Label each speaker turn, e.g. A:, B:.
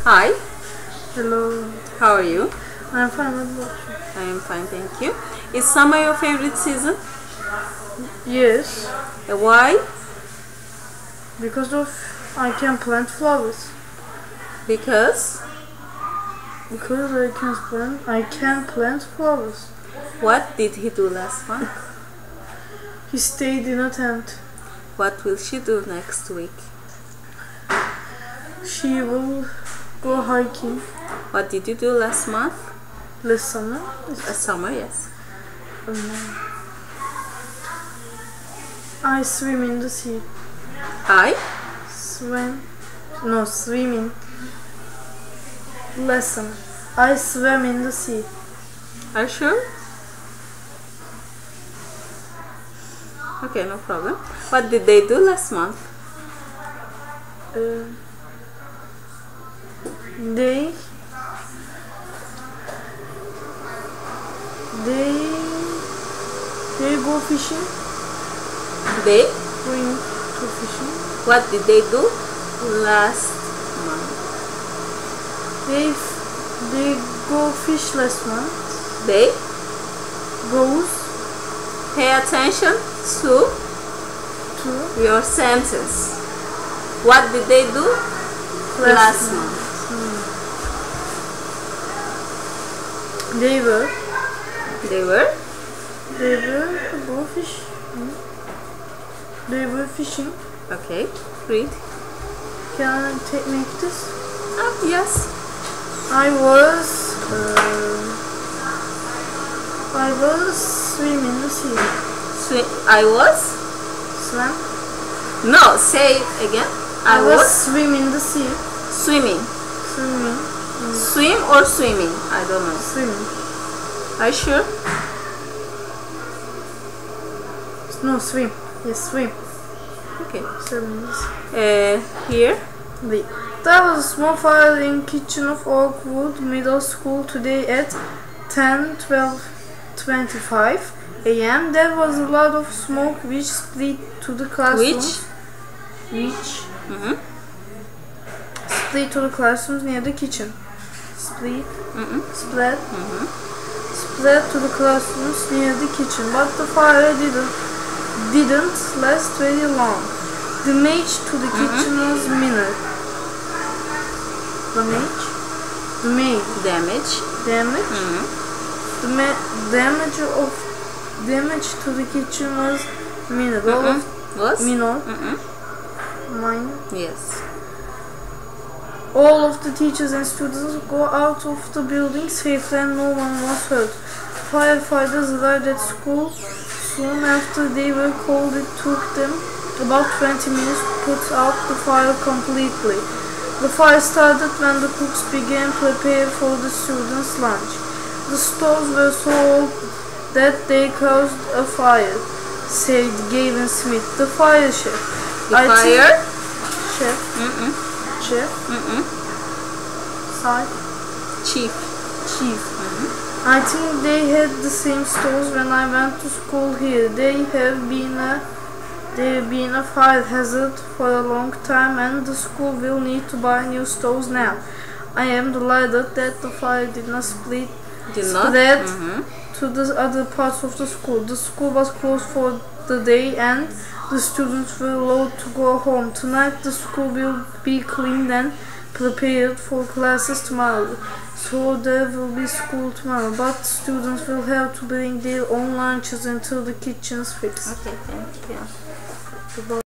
A: Hi,
B: Hello.
A: how are you?
B: I'm fine. What about
A: I am fine, thank you. Is summer your favorite season?
B: you? Yes,
A: Why?
B: because of I can plant flowers.
A: Because
B: Because I can plant flowers.
A: what did he do last month?
B: He stayed in a tent.
A: What will she do next week?
B: She will go hiking
A: What did you do last month?
B: this summer.
A: Summer, yes.
B: I swim in the sea.
A: I?
B: Swimming. Lesson. I swam in the sea.
A: Are you sure? Okay, no problem. What did they do last month?
B: Uh, they go fishing.
A: They?
B: Going to fishing.
A: What did they do last month?
B: They go fish last month.
A: They?
B: Goes
A: Pay attention to
B: to
A: your sentence. What did they do last month?
B: They were go fish. They were fishing.
A: Okay, read.
B: Can I make this?
A: Yes.
B: I was swimming in the sea.
A: I was?
B: Swam.
A: No, say it again. I was
B: swimming in the sea.
A: swimming.
B: Swimming.
A: Swim or swimming? I don't know.
B: Swimming.
A: Are you sure?
B: No, swim. Yes, swim.
A: Okay.
B: Swimming in the sea.
A: Here.
B: There was a small fire in kitchen of Oakwood Middle School today at 10:25 a.m. There was a lot of smoke which split to the classrooms. Split to the classrooms near the kitchen. Spread to the classrooms near the kitchen, but the fire didn't last very long. Damage to the kitchen was minor. Damage to the kitchen was minor. Minor.
A: Yes.
B: All of the teachers and students go out of the building safely and no one was hurt. Firefighters arrived at school soon after they were called. It took them about 20 minutes to put out the fire completely. The fire started when the cooks began to prepare for the students' lunch. The stoves were so old that they caused a fire, said Gavin Smith, the fire chef. Chief. I think they had the same stoves when I went to school here. They have been a fire hazard for a long time and the school will need to buy new stoves now. I am delighted that the fire did not spread to the other parts of the school. The school was closed for the day and the students were allowed to go home. Tonight the school will be cleaned and prepared for classes tomorrow. So there will be school tomorrow, but students will have to bring their own lunches until the kitchen is fixed.
A: Okay, thank you.
B: Goodbye.